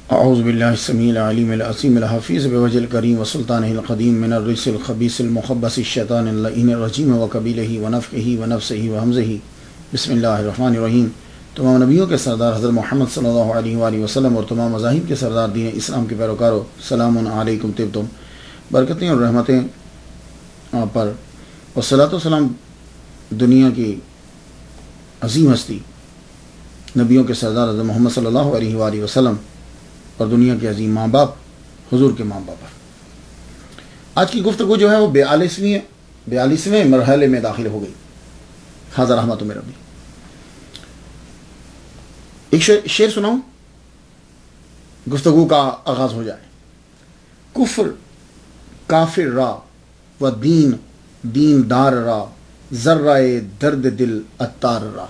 औज़ुबिल्लाहिस्समीइल अलीमिल असीमिल हफ़ीज़ बिवजहिल करीम व सुल्तानिहिल क़दीम मिनर रिज्सिल ख़बीसिल मुख़ब्बसिश शैतानिर लईनिर रजीम व क़बीलिही व नफ़्ख़िही व नफ़्सिही व हम्ज़िही बिस्मिल्लाहिर रहमानिर रहीम। तमाम नबियों के सरदार हज़रत मोहम्मद सल्लल्लाहु अलैहि वसल्लम और तमाम मज़ाहिब के सरदार दीन इस्लाम के पैरोकारों, सलामुन अलैकुम तिब्तुम। बरकतें और रहमतें आप पर और सलातो सलाम दुनिया की अज़ीम हस्ती नबियों के सरदार हज़रत मोहम्मद सल्लल्लाहु अलैहि वसल्लम और दुनिया के अजीम माँ बाप हुजूर के माँ बाप पर। आज की गुफ्तगू जो है वो 42वें मरहले में दाखिल हो गई। हाज़ा रहमत में रबी। एक शेर सुनाऊं, गुफ्तगू का आगाज हो जाए। कुफ्र काफिर रा व दीन दीनदार रा, जर्राए दर्द दिल अत्तार रा।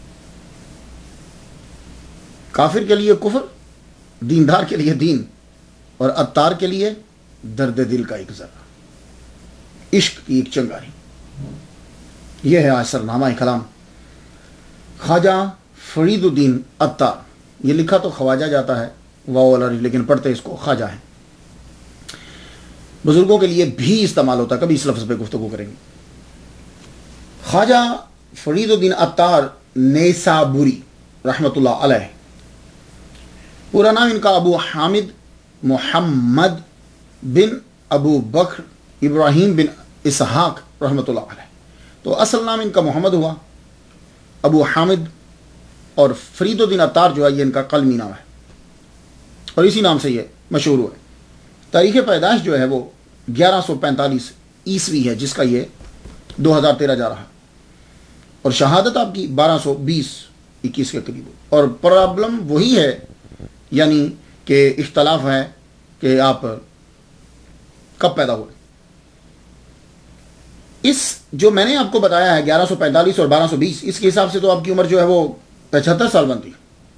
काफिर के लिए कुफ्र, दीनदार के लिए दीन और अत्तार के लिए दर्द दिल का एक जर्रा, इश्क की एक चंगारी। यह है आज सरनामा कलाम ख्वाजा फरीदुद्दीन अत्तार। ये लिखा तो ख्वाजा जाता है वाव, लेकिन पढ़ते इसको ख्वाजा है। बुजुर्गों के लिए भी इस्तेमाल होता है, कभी इस लफ्ज़ पे गुफ्तगू करेंगे। ख्वाजा फरीदुद्दीन अत्तार नेसाबुरी रहमतुल्लाह अलैह। पूरा नाम इनका अबू हामिद मोहम्मद बिन अबू बकर इब्राहिम बिन इसहाक रहमतुल्लाह अलैह। तो असल नाम इनका मोहम्मद हुआ, अबू हामिद, और फरीदुद्दीन अत्तार जो है ये इनका कलमी नाम है और इसी नाम से ये मशहूर हुआ है। तारीख़ पैदाइश जो है वो 1145 ईस्वी है, जिसका ये 2013 जा रहा है, और शहादत आपकी 1220-21 के करीब। और प्रॉब्लम वही है, यानी कि इख्तलाफ है कि आप कब पैदा हुए। इस जो मैंने आपको बताया है 1145 और 1220, इसके हिसाब से तो आपकी उम्र जो है वो 75 साल बनती,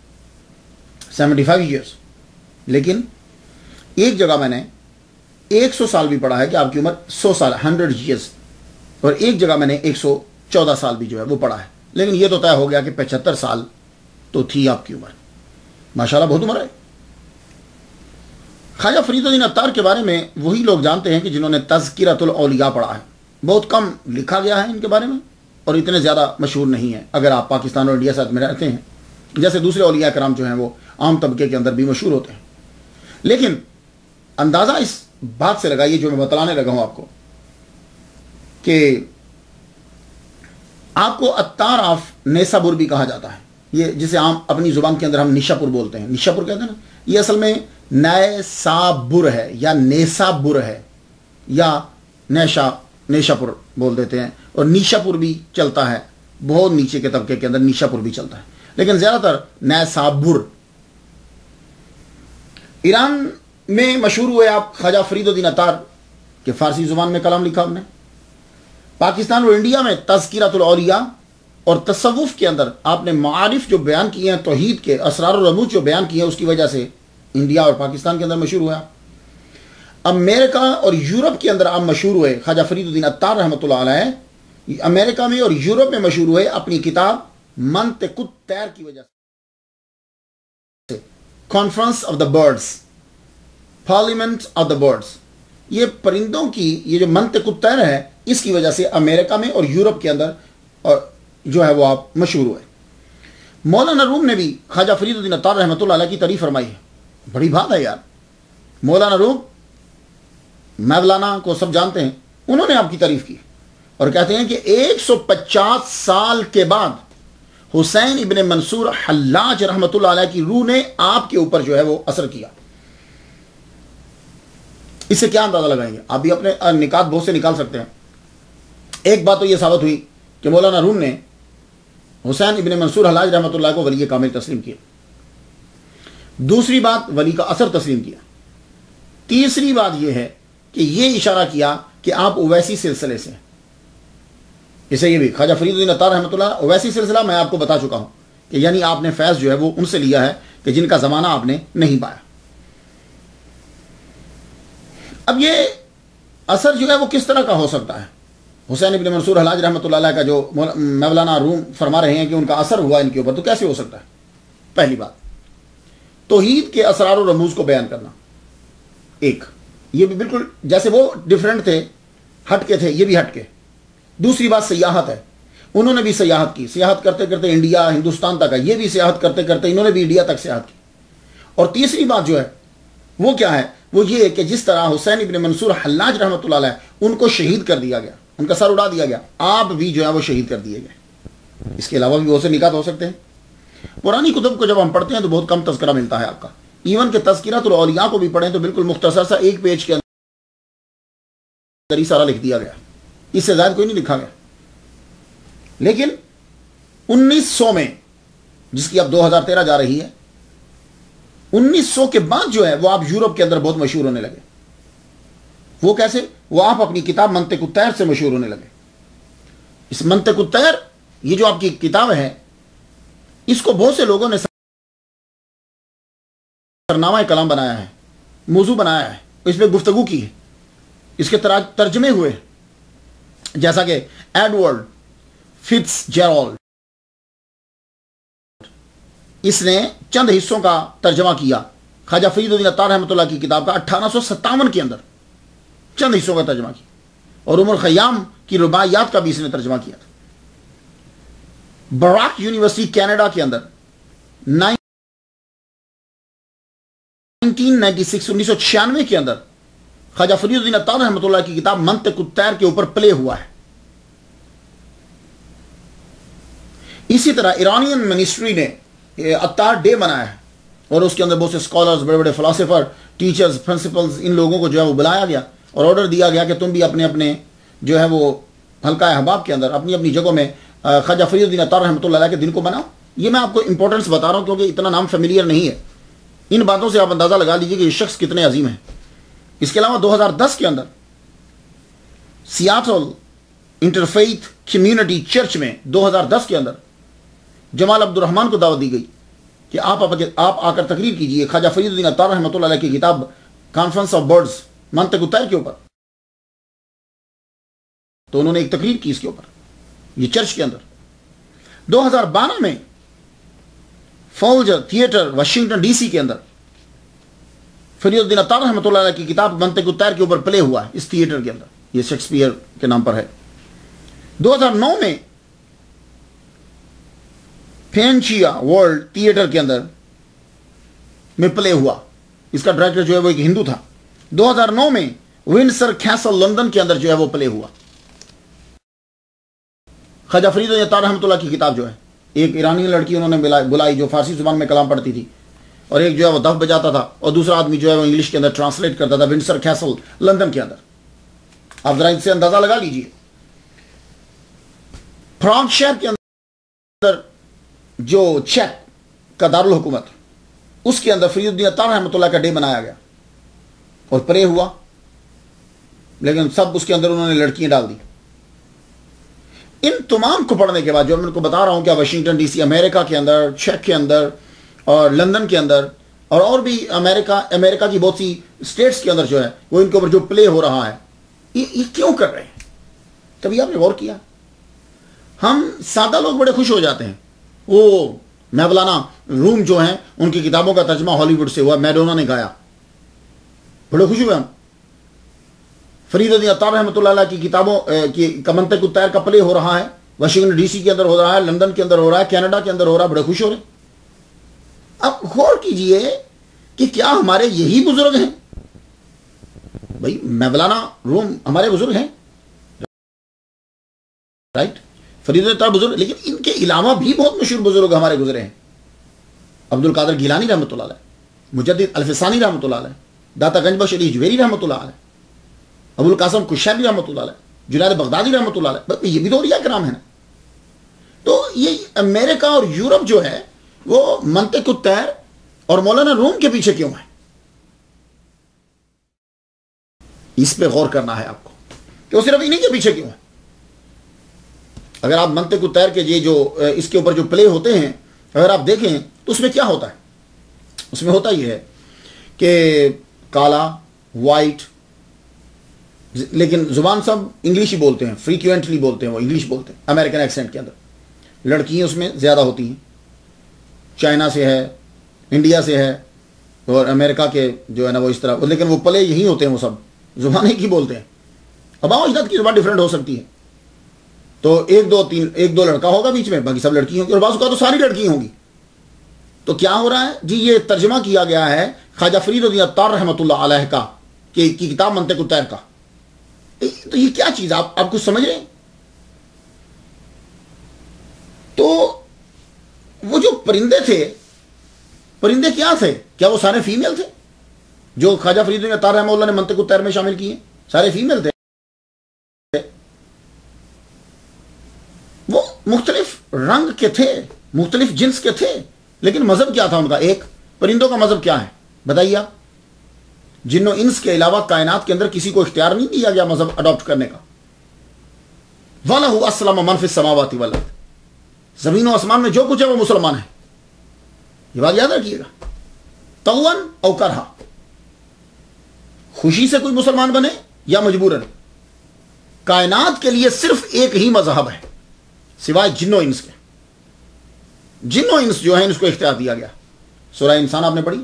75 ईयर्स। लेकिन एक जगह मैंने 100 साल भी पढ़ा है कि आपकी उम्र 100 साल 100 ईयर्स, और एक जगह मैंने 114 साल भी जो है वो पढ़ा है। लेकिन ये तो तय हो गया कि 75 साल तो थी आपकी उम्र। माशाल्लाह बहुत उम्र है। ख्वाजा फरीदुद्दीन अत्तार के बारे में वही लोग जानते हैं कि जिन्होंने तज़किरतुल औलिया पढ़ा है। बहुत कम लिखा गया है इनके बारे में और इतने ज़्यादा मशहूर नहीं है। अगर आप पाकिस्तान और इंडिया साथ में रहते हैं, जैसे दूसरे औलिया कराम जो हैं वो आम तबके के अंदर भी मशहूर होते हैं। लेकिन अंदाज़ा इस बात से लगाइए जो मैं बतलाने लगा हूँ आपको, कि आपको अत्तार ऑफ नेसाबुर भी कहा जाता है। ये जिसे आम अपनी जुबान के अंदर हम निशापुर बोलते हैं, निशापुर कहते हैं ना, ये असल में नैसाबुर है या नेसाबुर है, या नेशापुर बोल देते हैं, और निशापुर भी चलता है। बहुत नीचे के तबके के अंदर निशापुर भी चलता है, लेकिन ज़्यादातर नैसाबुर। ईरान में मशहूर हुए आप ख्वाजा फरीदुद्दीन अत्तार के फ़ारसी ज़ुबान में कलाम लिखा आपने। पाकिस्तान और इंडिया में तज़किरतुल औलिया और तसव्वुफ़ के अंदर आपने मारिफ जो बयान किए हैं, तौहीद के असरार और रमूज जो बयान किए हैं, उसकी वजह से इंडिया और पाकिस्तान के अंदर मशहूर हुआ। अमेरिका और यूरोप के अंदर आप मशहूर हुए ख्वाजा फरीदुद्दीन अत्तार रहमतुल्लाह अलैह। अमेरिका में और यूरोप में मशहूर हुए अपनी किताब मंतिक़ुत तैर की वजह से। Conference of the birds, parliament of the birds, ये परिंदों की ये जो मंतिक़ुत तैर है, इसकी वजह से अमेरिका में और यूरोप के अंदर और जो है वो आप मशहूर हुए। मौलाना रूम ने भी ख्वाजा फरीदुद्दीन अत्तार रहमतुल्लाह अलैह की तारीफ फरमाई है। बड़ी बात है यार। मौलाना रूम, मौलाना को सब जानते हैं, उन्होंने आपकी तारीफ की और कहते हैं कि 150 साल के बाद हुसैन इब्ने मंसूर हल्लाज रहमतुल्लाह अलैह की रूह ने आपके ऊपर जो है वो असर किया। इससे क्या अंदाजा लगाएंगे आप भी अपने निकात बहुत से निकाल सकते हैं। एक बात तो यह साबित हुई कि मौलाना रूम ने हुसैन इब्ने मंसूर हल्लाज रहमतुल्लाह को वली कामिल तस्लीम किया। दूसरी बात, वली का असर तस्लीम किया। तीसरी बात यह है कि यह इशारा किया कि आप उवैसी सिलसिले से। इसे ये भी ख्वाजा फरीदुद्दीन अत्तार रहमतुल्लाह, उवैसी सिलसिला मैं आपको बता चुका हूं कि यानी आपने फैज़ जो है वो उनसे लिया है कि जिनका ज़माना आपने नहीं पाया। अब ये असर जो है वो किस तरह का हो सकता है? हुसैन इब्ने मंसूर हल्लाज रहमतुल्लाह अलैह का जो मौलाना रूम फरमा रहे हैं कि उनका असर हुआ इनके ऊपर, तो कैसे हो सकता है? पहली बात, तौहीद के असरार और रमूज को बयान करना। एक, ये भी बिल्कुल जैसे वो डिफरेंट थे, हटके थे, ये भी हटके। दूसरी बात सयाहत है, उन्होंने भी सयाहत की, सयाहत करते करते इंडिया हिंदुस्तान तक है, ये भी सयाहत करते करते इन्होंने भी इंडिया तक सयाहत की। और तीसरी बात जो है वो क्या है, वो ये है कि जिस तरह हुसैन इब्न मंसूर हल्लाज रहमतुल्लाह अलैह उनको शहीद कर दिया गया, उनका सर उड़ा दिया गया, आप भी जो है वो शहीद कर दिए गए। इसके अलावा भी बहुत से निकात हो सकते हैं। पुरानी कुतुब को जब हम पढ़ते हैं तो बहुत कम तज़किरा मिलता है आपका। इवन के तज़किरातुल औलिया को भी पढ़ें तो बिल्कुल मुख्तसर सा एक पेज के अंदर ही सारा लिख दिया गया, इससे ज़्यादा कोई नहीं लिखा गया। लेकिन 1900 में, जिसकी अब 2013 जा रही है, 1900 के बाद जो है वो आप यूरोप के अंदर बहुत मशहूर होने लगे। वो कैसे? वो आप अपनी किताब मंतिक़ुत-तैर से मशहूर होने लगे। इस मंतिक़ुत-तैर, ये जो आपकी किताब है, इसको बहुत से लोगों ने सरनामा कलाम बनाया है, मौजू बनाया है, इस पर गुफ्तगू की है, इसके तर्जमे हुए, जैसा कि एडवर्ड फिट्जजेराल्ड, इसने चंद हिस्सों का तर्जमा किया ख्वाजा फरीदुद्दीन अत्तार रहमतुल्लाह की किताब का 1857 के अंदर चंद हिस्सों का तर्जमा किया। और उमर खयाम की रुबाइयात का भी इसने तर्जमा किया था। बराक यूनिवर्सिटी कनाडा के अंदर 1996 के अंदर ख्वाजा फरीदुद्दीन अत्तार रहमतुल्लाह की किताब मंतिक़ुत-तैर के ऊपर प्ले हुआ है। इसी तरह ईरानियन मिनिस्ट्री ने अत्तार डे मनाया है और उसके अंदर बहुत से स्कॉलर्स, बड़े बड़े फिलोसोफर, टीचर्स, प्रिंसिपल्स, इन लोगों को जो है वो बुलाया गया और ऑर्डर दिया गया कि तुम भी अपने अपने जो है वो हल्का अहबाब के अंदर अपनी अपनी जगहों में ख्वाजा फरीदुद्दीन अत्तार रहमतुल्लाह अलैह के दिन को मनाओ। ये मैं आपको इंपॉर्टेंस बता रहा हूँ क्योंकि इतना नाम फेमिलियर नहीं है। इन बातों से आप अंदाजा लगा लीजिए कि ये शख्स कितने अजीम है। इसके अलावा 2010 के अंदर सियाटल इंटरफेथ कम्युनिटी चर्च में 2010 के अंदर जमाल अब्दुर रहमान को दावत दी गई कि आप आकर तकरीर कीजिए ख्वाजा फरीदुद्दीन अत्तार रहमतुल्लाह अलैह की किताब कॉन्फ्रेंस ऑफ बर्ड्स मंतिक़ुत-तैर के ऊपर। तो उन्होंने एक तकरीर की इसके ऊपर, ये चर्च के अंदर। 2012 में फॉल्जर थिएटर वाशिंगटन डीसी के अंदर फरीदुद्दीन अत्तार रहमतुल्लाह अलैह की किताब मंतिक़ुत-तैर के ऊपर प्ले हुआ है इस थिएटर के अंदर, ये शेक्सपियर के नाम पर है। 2009 में फेंचिया वर्ल्ड थिएटर के अंदर में प्ले हुआ, इसका डायरेक्टर जो है वो एक हिंदू था। 2009 में विंडसर कैसल लंदन के अंदर जो है वो प्ले हुआ। ख्वाजा फरीदुद्दीन अत्तार रहमतुल्लाह की किताब जो है, एक ईरानी लड़की उन्होंने बुलाई जो फारसी जुबान में कलाम पढ़ती थी और एक जो है वो दफ बजाता था और दूसरा आदमी जो है वो इंग्लिश के अंदर ट्रांसलेट करता था विंडसर कैसल लंदन के अंदर। आप जरा इससे अंदाजा लगा लीजिए। फ्रांस शहर के अंदर जो चेक का दारुल हुकूमत, उसके अंदर फरीदुद्दीन अत्तार रहमतुल्लाह का डे मनाया गया और प्रे हुआ, लेकिन सब उसके अंदर उन्होंने लड़कियां डाल दी। इन तमाम को पढ़ने के बाद जो मैं उनको बता रहा हूं कि वाशिंगटन डीसी अमेरिका के अंदर, चेक के अंदर और लंदन के अंदर और भी अमेरिका की बहुत सी स्टेट्स के अंदर जो है वो इनके ऊपर जो प्ले हो रहा है, ये क्यों कर रहे हैं? कभी आपने गौर किया? हम सादा लोग बड़े खुश हो जाते हैं। वो मैवलाना रूम जो है उनकी किताबों का तर्जमा हॉलीवुड से हुआ, मैडोना ने गाया, बड़े खुश हुए हम। फरीदुद्दीन अत्तार रहमतुल्लाह अलैह की किताबों की मंतिक़ुत-तैर का प्ले हो रहा है, वाशिंगटन डीसी के अंदर हो रहा है, लंदन के अंदर हो रहा है, कनाडा के अंदर हो रहा है, बड़े खुश हो रहे। अब गौर कीजिए कि क्या हमारे यही बुजुर्ग हैं? भाई मैवलाना रूम हमारे बुजुर्ग हैं, राइट? फरीदुद्दीन अत्तार बुजुर्ग, लेकिन इनके अलावा भी बहुत मशहूर बुजुर्ग हमारे गुजरे हैं। अब्दुल कादिर गिलानी रहमतुल्लाह अलैह, मुजद्दिद अल्फसानी रहमतुल्लाह अलैह, दाता गंजबख्श अली जुवेरी रहमतुल्लाह अलैह, अबुल कासिम कुशैरी रहमतुल्लाह अलैह, जुनैद बगदादी रहमतुल्लाह अलैह, ये भी तो औलिया कराम है ना। तो ये अमेरिका और यूरोप जो है वो मंतिक़ुत-तैर और मौलाना रूम के पीछे क्यों है? इस पे गौर करना है आपको कि वो सिर्फ इन्हीं के पीछे क्यों है। अगर आप मंतिक़ुत-तैर के ये जो इसके ऊपर जो प्ले होते हैं अगर आप देखें तो उसमें क्या होता है? उसमें होता यह है कि काला, वाइट, लेकिन जुबान सब इंग्लिश ही बोलते हैं, फ्रीक्वेंटली बोलते हैं, वो इंग्लिश बोलते हैं अमेरिकन एक्सेंट के अंदर। लड़कियां उसमें ज़्यादा होती हैं, चाइना से है, इंडिया से है, और अमेरिका के जो है ना वो इस तरह, लेकिन वो पले यही होते हैं, वो सब जुबान एक ही बोलते हैं। अब अजदाद की जुबान डिफरेंट हो सकती है, तो एक दो लड़का होगा बीच में, बाकी सब लड़की होंगी, और बाजू का तो सारी लड़की होंगी। तो क्या हो रहा है जी, ये तर्जमा किया गया है ख्वाजा फरीद अत्तार रहमतुल्लाह अलैह का की किताब मंतिक़ उत-तैर का। तो ये क्या चीज, आप कुछ समझ रहे हैं? तो वो जो परिंदे थे, परिंदे क्या थे? क्या वो सारे फीमेल थे जो ख्वाजा फरीद अत्तार रहमतुल्लाह ने मंतिक़ उत-तैर में शामिल किए? सारे फीमेल थे। वो मुख्तलिफ रंग के थे, मुख्तलिफ जिन्स के थे, लेकिन मजहब क्या था उनका? एक परिंदों का मजहब क्या है बताइए आप? जिन्नो इंस के अलावा कायनात के अंदर किसी को इख्तियार नहीं दिया गया मजहब अडॉप्ट करने का। वलहु अस्लम मन फिस समावाति वल अर्द, जमीन और आसमान में जो कुछ है वो मुसलमान है। ये बात याद रखिएगा। तौअन औ करहा, खुशी से कोई मुसलमान बने या मजबूरन, कायनात के लिए सिर्फ एक ही मजहब है सिवाय जिन्नो इंस के। जिन्नो इंस जो है इसको इख्तियार दिया गया। सूरह इंसान आपने पढ़ी,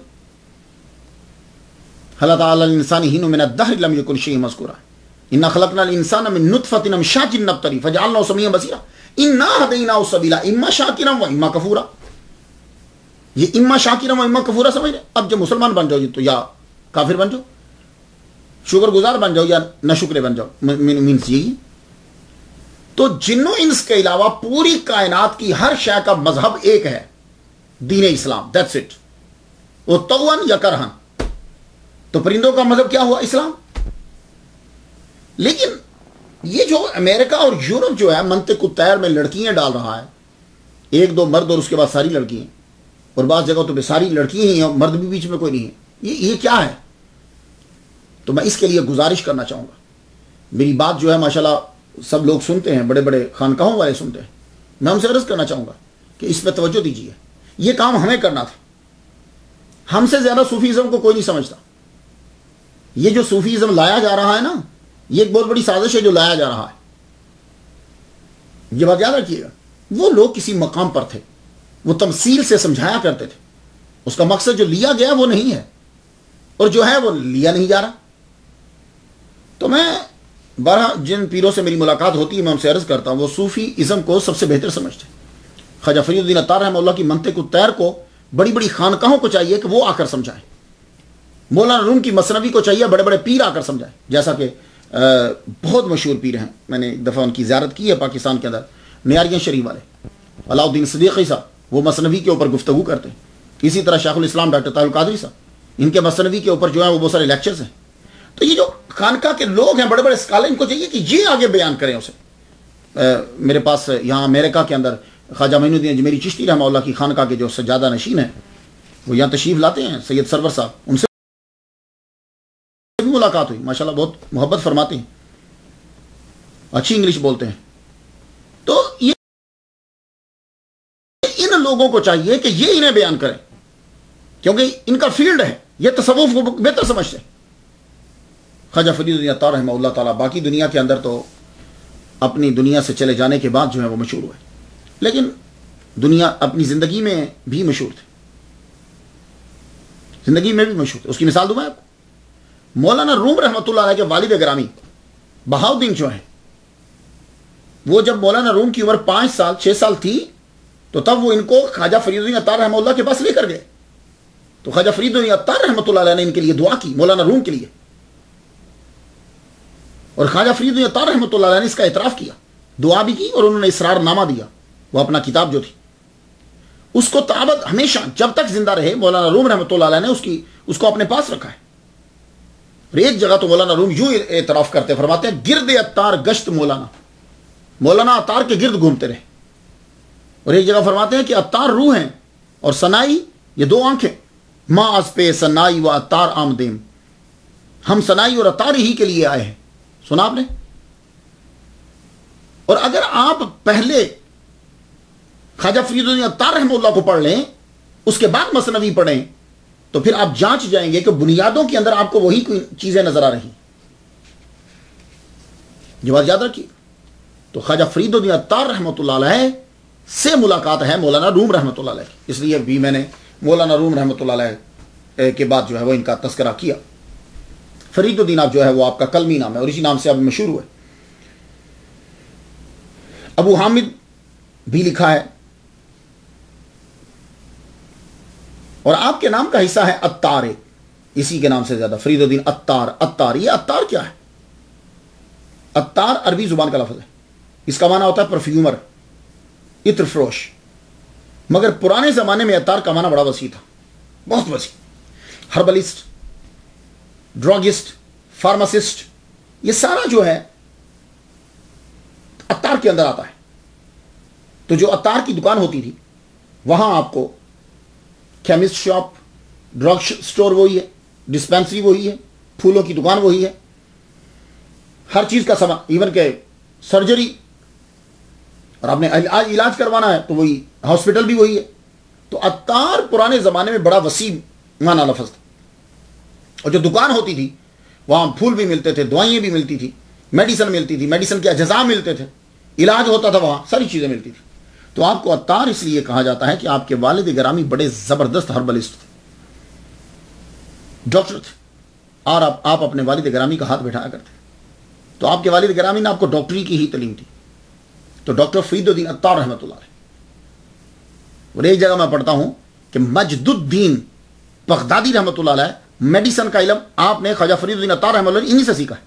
हल अता अलल इंसानी हिन्नुम मिनद दहरि लम यकुन शैअन मज़कूरा इन्ना खलक़नल इंसाना मिन नुत्फ़तिन अमशाजिन नब्तली फजअलनाहु समीअन बसीरा इन्ना हदैनाहु सबीला इम्मा शाकिरन व इम्मा कफूरा। ये इम्मा शाकिरन व इम्मा कफूरा समझ रहे? अब जब मुसलमान बन जाओ तो या काफिर बन जाओ, शुक्रगुजार बन जाओ या नशुक्रे बन जाओ, मीन्स यही। तो जिन्नो इंस के अलावा पूरी कायनात की हर शय का मजहब एक है, दीन इस्लाम, दैट्स इट। वो तौअन या करहन। तो परिंदों का मजहब क्या हुआ? इस्लाम। लेकिन ये जो अमेरिका और यूरोप जो है मंतिक़ उत-तैर में लड़कियां डाल रहा है, एक दो मर्द और उसके बाद सारी लड़कियां, और बाज़ जगह तो सारी लड़कियां ही हैं, मर्द भी बीच में कोई नहीं है। ये क्या है? तो मैं इसके लिए गुजारिश करना चाहूंगा, मेरी बात जो है माशाल्लाह सब लोग सुनते हैं, बड़े बड़े खानकाहों वाले सुनते हैं, मैं उनसे अर्ज करना चाहूंगा कि इस पर तवज्जो दीजिए। ये काम हमें करना था। हमसे ज्यादा सूफीज़म को कोई नहीं समझता। ये जो सूफीज़म लाया जा रहा है ना, ये एक बहुत बड़ी साजिश है जो लाया जा रहा है। ये बात याद रखिएगा। वो लोग किसी मकाम पर थे, वो तमसील से समझाया करते थे, उसका मकसद जो लिया गया वो नहीं है, और जो है वो लिया नहीं जा रहा। तो मैं बारह जिन पीरों से मेरी मुलाकात होती है मैं उनसे अर्ज करता हूं, वो सूफी इज़म को सबसे बेहतर समझते हैं। ख्वाजा फरीद अत्तार रहमतुल्लाह की मंतिक़ उत-तैर को बड़ी बड़ी खानकाहों को चाहिए कि वो आकर समझाएं। मौलाना रूम की मसनवी को चाहिए बड़े बड़े पीर आकर समझाएं, जैसा कि बहुत मशहूर पीर हैं, मैंने एक दफ़ा उनकी ज़ियारत की है पाकिस्तान के अंदर, नियारियाँ शरीफ वाले अलाउद्दीन सिद्दीकी साहब, वो मसनवी के ऊपर गुफ्तगू करते हैं। इसी तरह शेखुल इस्लाम डॉक्टर तारुल कादरी साहब, इनके मसनवी के ऊपर जो है वो बहुत सारे लेक्चर्स हैं। तो ये जो खानका के लोग हैं, बड़े बड़े स्कॉलर, इनको चाहिए कि ये आगे बयान करें उसे। मेरे पास यहाँ अमेरिका के अंदर ख्वाजा मोइनुद्दीन अजमेरी चिश्ती रहमतुल्लाह की खानका के जो सज्जादा नशीन है वो यहाँ तशरीफ लाते हैं, सैयद सरवर साहब, उनसे भी मुलाकात हुई। माशाल्लाह बहुत मोहब्बत फरमाते हैं, अच्छी इंग्लिश बोलते हैं। तो ये इन लोगों को चाहिए कि ये इन्हें बयान करें, क्योंकि इनका फील्ड है, ये तसव्वुफ को बेहतर समझते हैं। ख्वाजा फरीद अत्तार रहमतुल्लाह ताला बाकी दुनिया के अंदर तो अपनी दुनिया से चले जाने के बाद जो है वो मशहूर हुए, लेकिन दुनिया अपनी ज़िंदगी में भी मशहूर थे, ज़िंदगी में भी मशहूर थे। उसकी मिसाल दूँ मैं आपको। मौलाना रूम रहमतुल्लाह अलैह के वालिद ग्रामी बहाउद्दीन जो है, वो जब मौलाना रूम की उम्र 5 साल 6 साल थी तो तब वो इनको ख्वाजा फरीद अत्तार रहमतुल्लाह के पास लेकर गए। तो ख्वाजा फरीद अत्तार रहमतुल्लाह अलैह ने इनके लिए दुआ की, मौलाना रूम के लिए, और ख्वाजा फरीद अत्तार रहमतुल्लाह अलैह ने इसका इतराफ़ किया, दुआ भी की, और उन्होंने इसरारनामा दिया। वो अपना किताब जो थी उसको ताबत हमेशा जब तक जिंदा रहे मौलाना रूम रहमतुल्लाह अलैह ने उसको अपने पास रखा है। और एक जगह तो मौलाना रूम यूं इतराफ़ करते फरमाते हैं, गिरद अत्तार गश्त मौलाना, मौलाना अत्तार के गिर्द घूमते रहे। और एक जगह फरमाते हैं कि अत्तार रूह हैं और सनाई ये 2 आंखें, माँ अस पे सनाई व अत्तार आमदेम, हम सनाई और अत्तार ही के लिए आए हैं। सुना आपने? और अगर आप पहले ख्वाजा फरीद अत्तार रहमतुल्लाह को पढ़ लें, उसके बाद मसनवी पढ़ें, तो फिर आप जांच जाएंगे कि बुनियादों के अंदर आपको वही कोई चीजें नजर आ रही। ये बात याद रखिए। तो ख्वाजा फरीद अत्तार रहमतुल्लाह अलैह से मुलाकात है मौलाना रूम रहमतुल्लाह अलैह की, इसलिए भी मैंने मौलाना रूम रहमतुल्लाह अलैह के बाद जो है वो इनका तस्करा किया। फरीदुद्दीन आप जो है वो आपका कलमी नाम है और इसी नाम से अब मशहूर हुए। अबू हामिद भी लिखा है और आपके नाम का हिस्सा है अत्तार, इसी के नाम से ज्यादा फरीदुद्दीन अत्तार। अत्तार, ये अत्तार क्या है? अत्तार अरबी जुबान का लफ्ज है, इसका माना होता है परफ्यूमर, इत्र फरोश। मगर पुराने जमाने में अत्तार का माना बड़ा वसी था, बहुत वसी। हर्बलिस्ट, ड्रगिस्ट, फार्मासिस्ट, ये सारा जो है अत्तार के अंदर आता है। तो जो अत्तार की दुकान होती थी वहां आपको केमिस्ट शॉप, ड्रग स्टोर वही है, डिस्पेंसरी वही है, फूलों की दुकान वही है, हर चीज का सामान, इवन के सर्जरी, और आपने आज इलाज करवाना है तो वही हॉस्पिटल भी वही है। तो अत्तार पुराने जमाने में बड़ा वसी माना लफ्ज था। और जो दुकान होती थी वहां फूल भी मिलते थे, दवाइयां भी मिलती थी, मेडिसिन मिलती थी, मेडिसिन के अज्जा मिलते थे, इलाज होता था वहां, सारी चीजें मिलती थी। तो आपको अत्तार इसलिए कहा जाता है कि आपके वालिद गिरामी बड़े जबरदस्त हर्बलिस्ट थे, डॉक्टर थे, और आप अपने वालिद गिरामी का हाथ बैठाया करते। तो आपके वालिद गिरामी ने आपको डॉक्टरी की ही तालीम दी। तो डॉक्टर फरीदुद्दीन अत्तार रहमतुल्लाह अलैह। और एक जगह मैं पढ़ता हूं कि मजदुद्दीन बगदादी रहमतुल्लाह अलैह मेडिसिन का इल्म आपने ख्वाजा फरीदुद्दीन अत्तार रहमतुल्लाह इन्हीं से सीखा है।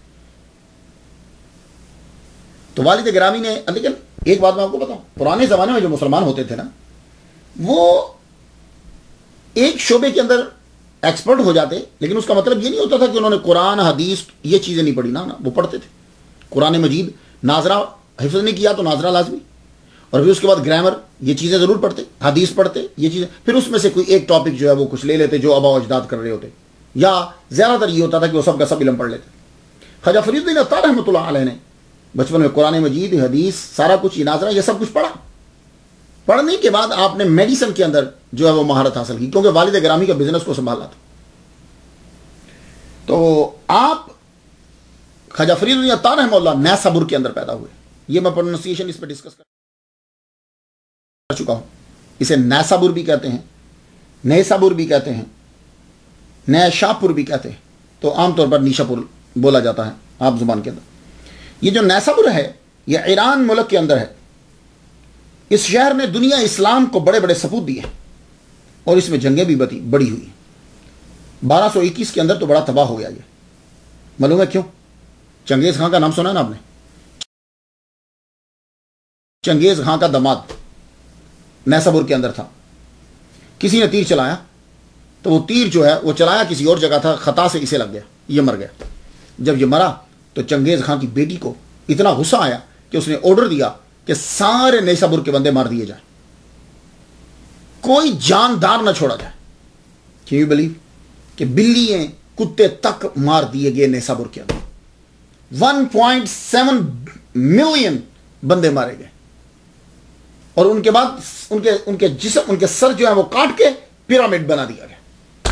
तो वालिद गिरामी ने, लेकिन एक बात मैं आपको बताऊं, पुराने जमाने में जो मुसलमान होते थे ना, वो एक शोबे के अंदर एक्सपर्ट हो जाते, लेकिन उसका मतलब ये नहीं होता था कि उन्होंने कुरान हदीस ये चीजें नहीं पढ़ी ना, वो पढ़ते थे। कुरान मजीद नाजरा हिफ्ज नहीं किया तो नाजरा लाजमी, और फिर उसके बाद ग्रामर, ये चीजें जरूर पढ़ते, हदीस पढ़ते, ये चीजें, फिर उसमें से कोई एक टॉपिक जो है वो कुछ ले लेते जो आबा अजदाद कर रहे होते, या ज्यादातर ये होता था कि वो सब का सब इल्म पढ़ लेते। ख्वाजा फरीदुद्दीन अत्तार रहमतुल्लाह अलैह ने बचपन में कुरान मजीद, हदीस, सारा कुछ, ये नाजरा, ये सब कुछ पढ़ा। पढ़ने के बाद आपने मेडिसिन के अंदर जो है वो महारत हासिल की, क्योंकि वालिद गिरामी का बिजनेस को संभाला था। तो आप ख्वाजा फरीदुद्दीन अत्तार रहमतुल्लाह नैसाबुर के अंदर पैदा हुए। ये मैं प्रोनाउंसिएशन इस पर डिस्कस कर चुका हूं। इसे नैसाबुर भी कहते हैं, नैसाबुर भी कहते हैं, नैशापुर भी कहते हैं। तो आमतौर पर नीशापुर बोला जाता है आप जुबान के अंदर। ये जो नैसाबुर है ये ईरान मुल्क के अंदर है। इस शहर ने दुनिया इस्लाम को बड़े बड़े सपूत दिए और इसमें जंगें भी बड़ी हुई। 1221 के अंदर तो बड़ा तबाह हो गया ये। मालूम है क्यों? चंगेज खां का नाम सुना है ना आपने? चंगेज खां का दामाद नैसाबुर के अंदर था। किसी ने तीर चलाया तो वो तीर जो है वो चलाया किसी और जगह था, खता से इसे लग गया, ये मर गया। जब ये मरा तो चंगेज खां की बेटी को इतना गुस्सा आया कि उसने ऑर्डर दिया कि सारे नैसाबुर के बंदे मार दिए जाए, कोई जानदार ना छोड़ा जाए। कैन यू बिलीव कि बिल्लियां, कुत्ते तक मार दिए गए नैसाबुर के अंदर। 1.7 मिलियन बंदे मारे गए और उनके बाद उनके जिस्म, उनके सर जो है वो काट के पिरामिड बना दिया गया।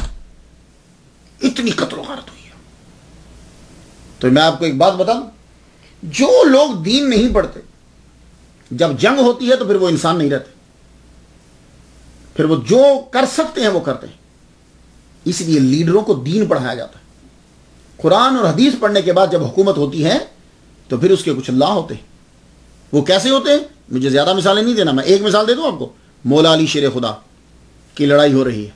इतनी कत्ल गारत हुई है। तो मैं आपको एक बात बता दूं, जो लोग दीन नहीं पढ़ते, जब जंग होती है तो फिर वो इंसान नहीं रहते, फिर वो जो कर सकते हैं वो करते हैं। इसलिए लीडरों को दीन पढ़ाया जाता है। कुरान और हदीस पढ़ने के बाद जब हुकूमत होती है तो फिर उसके कुछ अल्लाह होते हैं। वो कैसे होते हैं? मुझे ज्यादा मिसालें नहीं देना, मैं एक मिसाल दे दूं आपको। मौला अली शेर खुदा की लड़ाई हो रही है,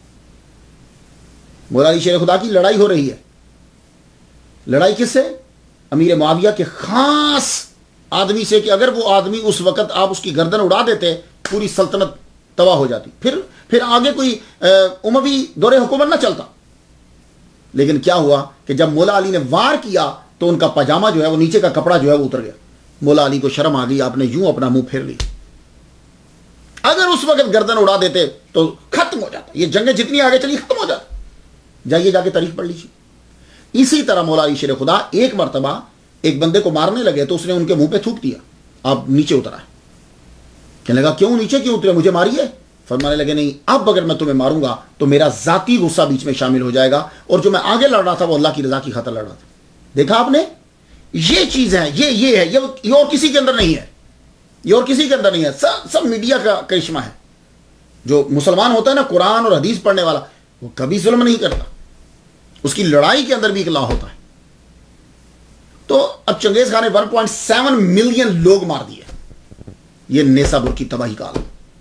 मौला अली शेर खुदा की लड़ाई हो रही है। लड़ाई किससे? अमीर मुआविया के खास आदमी से, कि अगर वो आदमी उस वक्त आप उसकी गर्दन उड़ा देते पूरी सल्तनत तबाह हो जाती, फिर आगे कोई उमवी दौरे हुकूमत ना चलता। लेकिन क्या हुआ कि जब मौला अली ने वार किया तो उनका पजामा जो है वो, नीचे का कपड़ा जो है वो उतर गया। मौला अली को शर्म आ गई, आपने यूं अपना मुंह फेर ली। अगर उस वक्त गर्दन उड़ा देते तो खत्म हो जाता, ये जंगें जितनी आगे चली खत्म हो जाती। जाइए जाके तारीख पढ़ लीजिए। इसी तरह मौला अली शेर खुदा एक मरतबा एक बंदे को मारने लगे तो उसने उनके मुंह पे थूक दिया, आप नीचे उतरा। कहने लगा क्यों नीचे क्यों उतरे, मुझे मारिए। फरमाने लगे नहीं, अब अगर मैं तुम्हें मारूंगा तो मेरा जाती गुस्सा बीच में शामिल हो जाएगा, और जो मैं आगे लड़ रहा था वो अल्लाह की रजा की खातिर लड़ रहा था। देखा आपने, ये चीज है, ये है, ये और किसी के अंदर नहीं है, ये और किसी के अंदर नहीं है। सब मीडिया का करिश्मा है। जो मुसलमान होता है ना कुरान और हदीस पढ़ने वाला, वो कभी जुल्म नहीं करता, उसकी लड़ाई के अंदर भी एक लॉ होता है। तो अब चंगेज खान ने 1.7 मिलियन लोग मार दिए। ये नेसाबुर की तबाही का आलम।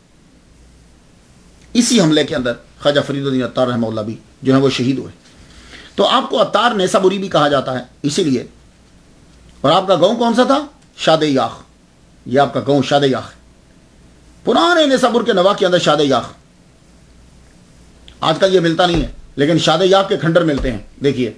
इसी हमले के अंदर ख्वाजा फरीदुद्दीन अत्तार रहमतुल्लाह भी जो है वो शहीद हुए। तो आपको अत्तार नेसाबुरी भी कहा जाता है इसीलिए। और आपका गांव कौन सा था? शादे याख। ये आपका गांव शादे याख, पुराने नेसाबुर के नवा के अंदर शादे याख। आजकल ये मिलता नहीं है, लेकिन शादे याख के खंडर मिलते हैं। देखिए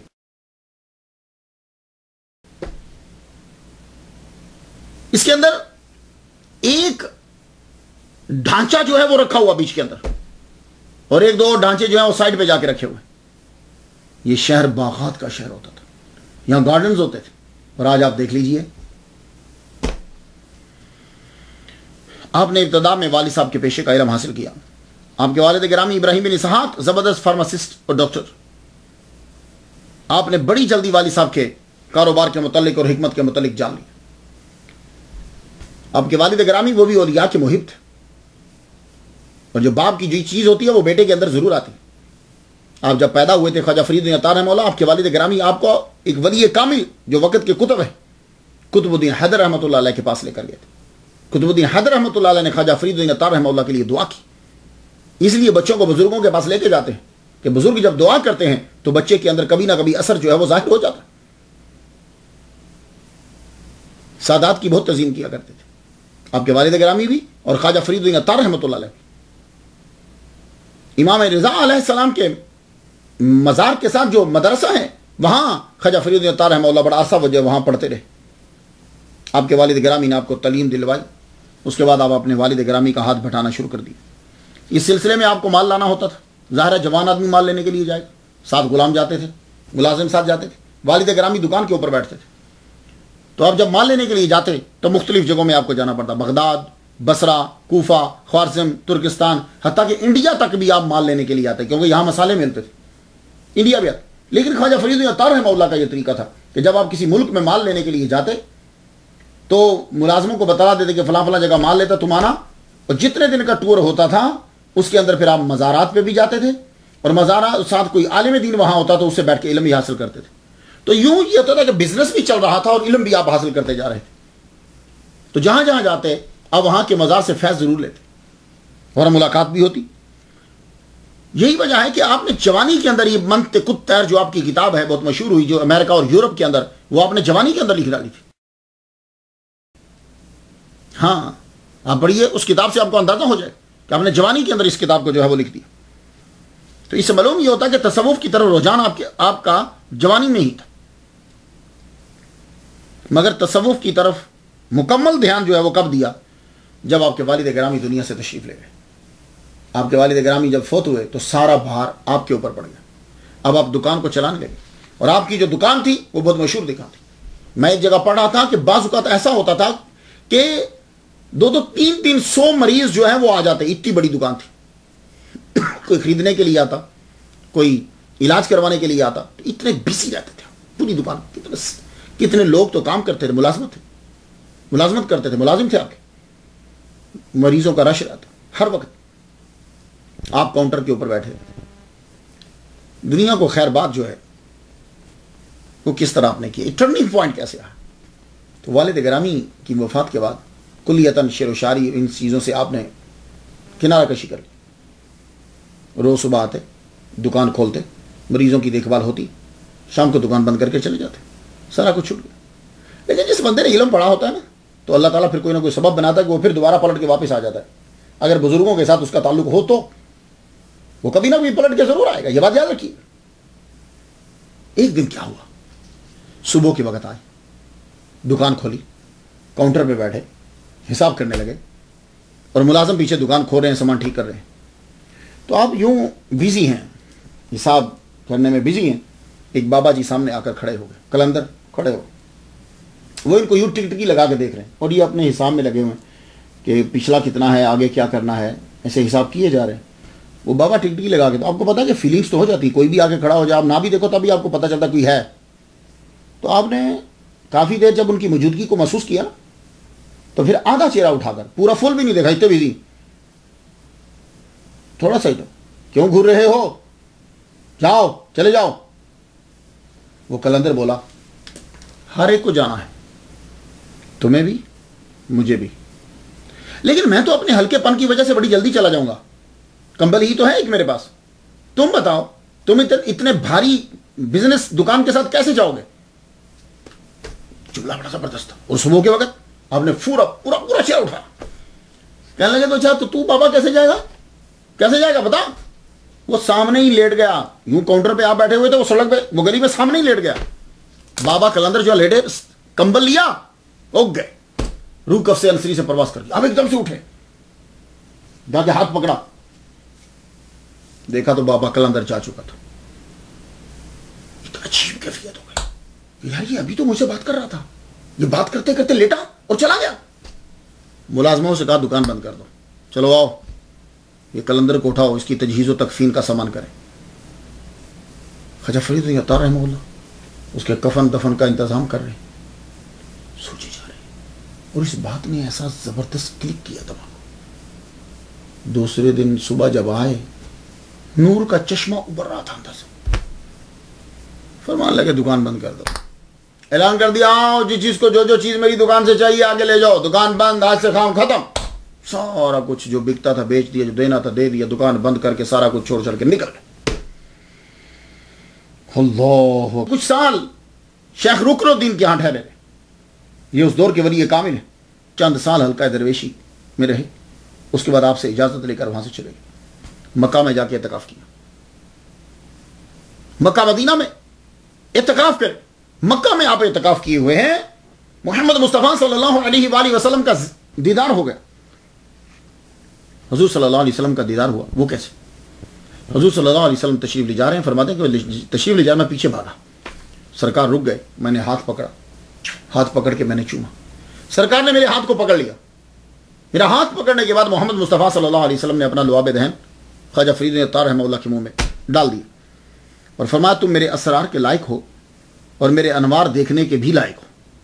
इसके अंदर एक ढांचा जो है वो रखा हुआ बीच के अंदर, और एक दो ढांचे जो है वो साइड पे जाके रखे हुए। ये शहर बागात का शहर होता था, यहां गार्डन्स होते थे। और आज आप देख लीजिए, आपने इब्तदा में वालिद साहब के पेशे का इल्म हासिल किया। आपके वालिद गिरामी इब्राहिम बिन इसहाक जबरदस्त फार्मासिस्ट और डॉक्टर। आपने बड़ी जल्दी वालिद साहब के कारोबार के मुतालिक और हिकमत के मुतालिक जान लिया। आपके वालिद गिरामी वो भी औलिया के मुहिब थे, और जो बाप की जो चीज होती है वो बेटे के अंदर जरूर आती है। आप जब पैदा हुए थे ख्वाजा फरीदुद्दीन अत्तार रहमतुल्लाह, आपके वालिद गिरामी आपको एक वली कामिल जो वक़्त के कुतुब है कुतुबुद्दीन हैदर रहमतुल्लाह अलैह के पास लेकर गए थे। कुतुबुद्दीन हैदर रहमतुल्लाह अलैह ने ख्वाजा फरीदुद्दीन अत्तार रहमतुल्लाह के लिए दुआ की। इसलिए बच्चों को बुजुर्गों के पास लेके जाते हैं कि बुजुर्ग जब दुआ करते हैं तो बच्चे के अंदर कभी ना कभी असर जो है वो जाहिर हो जाता है। सादात की बहुत तज़ीम किया करते थे आपके वालिद गिरामी भी, और ख्वाजा फरीदुद्दीन अत्तार रहमतुल्लाह अलैह। इमाम रिज़ा अलैहिस्सलाम के मज़ार के साथ जो मदरसा है वहां ख्वाजा फरीदुद्दीन अत्तार रहमतुल्लाह बड़ा अरसा वजह वहां पढ़ते रहे। आपके वालिद गिरामी ने आपको तलीम दिलवाई। उसके बाद आप अपने वालिद गिरामी का हाथ बटाना शुरू कर दिया। इस सिलसिले में आपको माल लाना होता था। ज़ाहिर है जवान आदमी माल लेने के लिए जाए, साथ गुलाम जाते थे, मुलाजिम साथ जाते थे। वालिद गिरामी दुकान के ऊपर बैठते थे। तो आप जब माल लेने के लिए जाते तो मुख्तलिफ जगहों में आपको जाना पड़ता, Baghdad, Basra, Kufa, Khwarazm, Turkistan, हत्ता कि इंडिया तक भी आप माल लेने के लिए आते, क्योंकि यहाँ मसाले मिलते थे, इंडिया भी आते। लेकिन ख्वाजा फरीदुद्दीन अत्तार रहमतुल्लाह का यह तरीका था कि जब आप किसी मुल्क में माल लेने के लिए जाते तो मुलाजमों को बता देते कि फलां फलां जगह माल लेता तुम आना। और जितने दिन का टूर होता था उसके अंदर फिर आप मज़ारात पे भी जाते थे, और मज़ारात साथ कोई आलिम दीन वहां होता तो उससे बैठ के इल्म भी हासिल करते थे। तो यूं ये होता था कि बिजनेस भी चल रहा था और इल्म भी आप हासिल करते जा रहे थे। तो जहां जहां जाते अब वहां के मज़ार से फैज़ जरूर लेते और मुलाकात भी होती। यही वजह है कि आपने जवानी के अंदर ये मंतिक़ुत तैर जो आपकी किताब है बहुत मशहूर हुई, जो अमेरिका और यूरोप के अंदर, वो आपने जवानी के अंदर लिख डाली थी। हाँ, आप पढ़िए उस किताब से आपको अंदाजा हो जाए कि आपने जवानी के अंदर इस किताब को जो है वो लिख दिया। तो इससे मालूम ये होता है कि तसव्वुफ की तरफ रुझान आपका जवानी में ही था, मगर तसव्वुफ की तरफ मुकम्मल ध्यान जो है वो कब दिया? जब आपके वालिद गिरामी दुनिया से तशरीफ ले गए। आपके वालिद गिरामी जब फौत हुए तो सारा भार आपके ऊपर पड़ गया। अब आप दुकान को चलाने लगे, और आपकी जो दुकान थी वो बहुत मशहूर दुकान थी। मैं एक जगह पढ़ रहा था कि बाज़ औक़ात ऐसा होता था कि 200-300 मरीज जो है वो आ जाते, इतनी बड़ी दुकान थी। कोई खरीदने के लिए आता, कोई इलाज करवाने के लिए आता, तो इतने बिजी रहते थे पूरी दुकान। कितने लोग तो काम करते थे, मुलाजमत करते थे, मुलाजिम थे आपके। मरीजों का रश रहता हर वक्त। आप काउंटर के ऊपर बैठे रहते। दुनिया को खैर बात जो है वो किस तरह आपने की, टर्निंग पॉइंट कैसे आया? तो वालिद गिरामी की वफात के बाद कुल्लियतन शेर व शायरी इन चीज़ों से आपने किनारा कशी कर ली। रोज़ सुबह आते, दुकान खोलते, मरीज़ों की देखभाल होती, शाम को दुकान बंद करके चले जाते, सारा कुछ छूट गया। लेकिन जिस बंदे ने इल्म पढ़ा होता है ना, तो अल्लाह ताला फिर कोई ना कोई सबब बनाता है कि वो फिर दोबारा पलट के वापस आ जाता है। अगर बुजुर्गों के साथ उसका ताल्लुक हो तो वो कभी ना कभी पलट के जरूर आएगा, ये बात याद रखिए। एक दिन क्या हुआ, सुबह के वक्त आए, दुकान खोली, काउंटर पे बैठे, हिसाब करने लगे, और मुलाजिम पीछे दुकान खोल रहे हैं, सामान ठीक कर रहे हैं। तो आप यूं बिजी हैं, हिसाब करने में बिजी हैं, एक बाबा जी सामने आकर खड़े हो गए, कलंदर खड़े हो, वो इनको यूं टिकटकी लगा के देख रहे हैं, और ये अपने हिसाब में लगे हुए हैं कि पिछला कितना है, आगे क्या करना है, ऐसे हिसाब किए जा रहे हैं। वो बाबा टिकटकी लगा के, तो आपको पता है कि फीलिंग्स तो हो जाती, कोई भी आगे खड़ा हो जाए, आप ना भी देखो तभी आपको पता चलता कोई है। तो आपने काफ़ी देर जब उनकी मौजूदगी को महसूस किया, तो फिर आधा चेहरा उठाकर, पूरा फुल भी नहीं देखा, इतने बिजी, थोड़ा सा ही तो, क्यों घूर रहे हो? जाओ, चले जाओ। वो कलंदर बोला, हर एक को जाना है, तुम्हें भी मुझे भी, लेकिन मैं तो अपने हल्केपन की वजह से बड़ी जल्दी चला जाऊंगा, कंबल ही तो है एक मेरे पास। तुम बताओ, तुम इतने भारी बिजनेस दुकान के साथ कैसे जाओगे? जुमला बड़ा जबरदस्त था। और सुबह के वक्त आपने पूरा पूरा पूरा शेयर उठा। कहने लगे, तो अच्छा तो तू बाबा कैसे जाएगा, कैसे जाएगा बता? वो सामने ही लेट गया, यूं काउंटर पे आप बैठे हुए थे, वो सड़क पे, वो गली में सामने ही लेट गया। बाबा कलंदर जो लेटे, कंबल लिया, उग गए, रूह कफ से अलसरी से प्रवास कर दिया। अब एकदम से उठे, जाके हाथ पकड़ा, देखा तो बाबा कलंदर जा चुका था। अजीब कैफियत हो गई, यार ये अभी तो मुझसे बात कर रहा था, ये बात करते करते लेटा और चला गया। मुलाजमों से कहा, दुकान बंद कर दो, चलो आओ, ये कलंदर को उठाओ, इसकी तजहीज़ व तकफीन का सामान करें। ख्वाजा फरीद अत्तार रहमतुल्लाह उसके कफन दफन का इंतजाम कर रहे, सोचे जा रहे, और इस बात ने ऐसा जबरदस्त क्लिक किया दिमाग। दूसरे दिन सुबह जब आए, नूर का चश्मा उबर रहा था अंदर से। फरमान लगे, दुकान बंद कर दो, ऐलान कर दिया, आओ जिस चीज को जो चीज मेरी दुकान से चाहिए आगे ले जाओ, दुकान बंद, आज से काम खत्म। सारा कुछ जो बिकता था बेच दिया, जो देना था दे दिया, दुकान बंद करके सारा कुछ छोड़ छोड़ के निकल गए। अल्लाह, कुछ साल शेख रुकनुद्दीन के यहां ठहरे, ये उस दौर के वली कामिल है। चंद साल हल्का दरवेशी में रहे, उसके बाद आपसे इजाजत लेकर वहां से चले गए, मक्का में जाके इत्तिकाफ किया। मक्का मदीना में इत्तिकाफ करे, मक्का में आप इत्तिकाफ किए हुए हैं, मोहम्मद मुस्तफ़ा सल्लल्लाहु अलैहि वसल्लम का दीदार हो गया। हुजूर सल्लल्लाहु अलैहि वसल्लम का दीदार हुआ, वो कैसे? हुजूर सल्लल्लाहु अलैहि वसल्लम तशरीफ ले जा रहे हैं, फरमाते हैं कि तशरीफ ले जा, मैं पीछे भागा, सरकार रुक गए, मैंने हाथ पकड़ा, हाथ पकड़ के मैंने चूमा, सरकार ने मेरे हाथ को पकड़ लिया। मेरा हाथ पकड़ने के बाद मोहम्मद मुस्तफ़ा सल्लल्लाहु अलैहि वसल्लम ने अपना लुआब दहन ख्वाजा फरीद अत्तार रहमतुल्लाह के मुंह में डाल दिया और फरमाया, तुम मेरे असरार के लायक हो और मेरे अनवार देखने के भी लायक हो।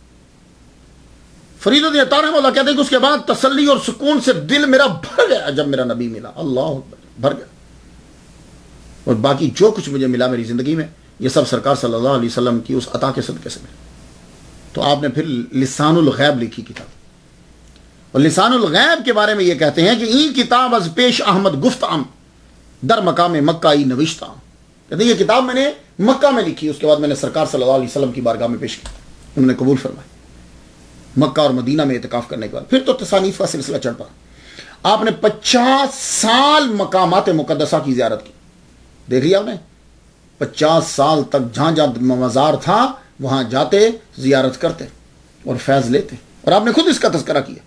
फरीद अत्तार रहमतुल्लाह कहते हैं कि उसके बाद तसल्ली और सुकून से दिल मेरा भर गया जब मेरा नबी मिला। अल्लाह भर गया, और बाकी जो कुछ मुझे मिला मेरी जिंदगी में, ये सब सरकार सल्लल्लाहु अलैहि वसल्लम की उस अता के सदक़े से मिला। तो आपने फिर लिसानुल गैब लिखी किताब, और लिसानुल गैब के बारे में ये कहते हैं कि ई किताब अज पेश अहमद गुफ्ताम दर मकाम मक्का ई नविश्ताम। कहते ये किताब मैंने मक्का में लिखी, उसके बाद मैंने सरकार सल्लल्लाहु अलैहि वसल्लम की बारगाह में पेश की, उन्होंने कबूल फरमाया। मक्का और मदीना में इत्तिकाफ करने के बाद फिर तो तसानीफ का सिलसिला चढ़ पड़ा। आपने 50 साल मकामात मुकद्दसा की ज़ियारत की, देख लिया आपने, 50 साल तक जहां जहां मज़ार था वहां जाते, ज़ियारत करते और फैज़ लेते, और आपने खुद इसका तज़किरा किया।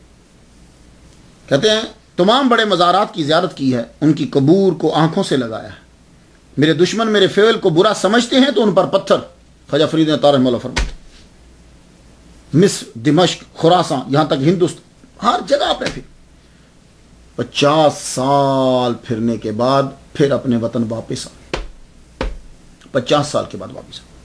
कहते हैं तमाम बड़े मज़ारात की ज़ियारत की है, उनकी कबूर को आंखों से लगाया है। मेरे दुश्मन मेरे फ़ेल को बुरा समझते हैं तो उन पर पत्थर, ख्वाजा फरीद अत्तार रहमतुल्लाह फरमाते। मिस्र, दिमश्क, खुरासान, यहां तक हिंदुस्तान, हर जगह आपने फिर 50 साल फिरने के बाद फिर अपने वतन वापस आ, 50 साल के बाद वापस आ।